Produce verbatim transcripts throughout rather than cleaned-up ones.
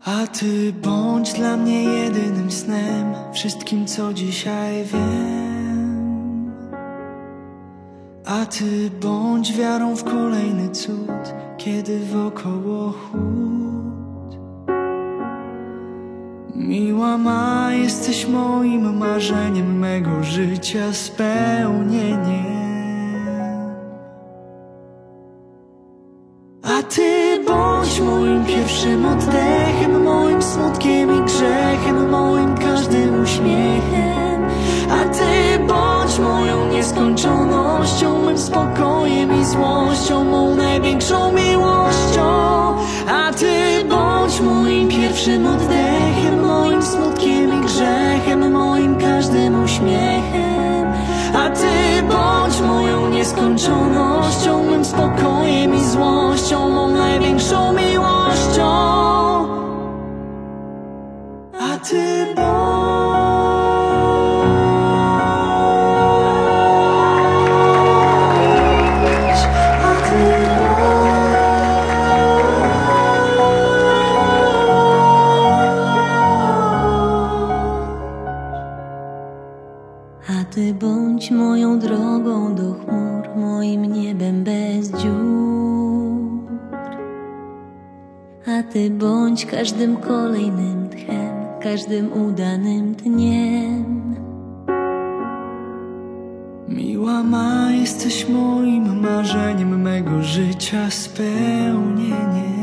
A Ty bądź dla mnie jedynym snem, wszystkim co dzisiaj wiem. A Ty bądź wiarą w kolejny cud, kiedy wokoło chłód. Miła ma, jesteś moim marzeniem, mego życia spełnieniem. A Ty bądź moim pierwszym oddechem, moim smutkiem i grzechem, moim każdym uśmiechem. A Ty bądź moją nieskończonością, mym spokojem i złością, mą największą miłością. A Ty bądź moim pierwszym oddechem, moim smutkiem i grzechem, moim każdym uśmiechem. A Ty bądź moją nieskończonością, mym spokojem i złością, mą największą miłością. A Ty bądź, a Ty A Ty bądź moją drogą do chmur, moim niebem bez dziur. A Ty bądź każdym kolejnym tchem, każdym udanym dniem. Miła ma, jesteś moim marzeniem, mego życia spełnieniem.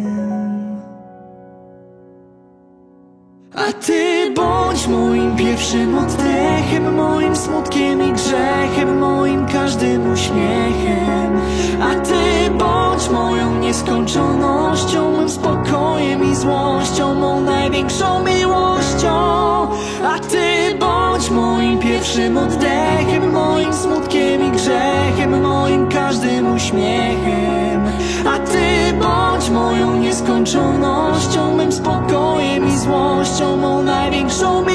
A Ty bądź moim pierwszym oddechem, moim smutkiem i grzechem, moim każdym uśmiechem. A Ty bądź moją nieskończonością, mym spokojem i złością, mą największą miłością. A Ty bądź moim pierwszym oddechem, moim smutkiem i grzechem, moim każdym uśmiechem. A Ty bądź moją nieskończonością, mym spokojem i złością, mą największą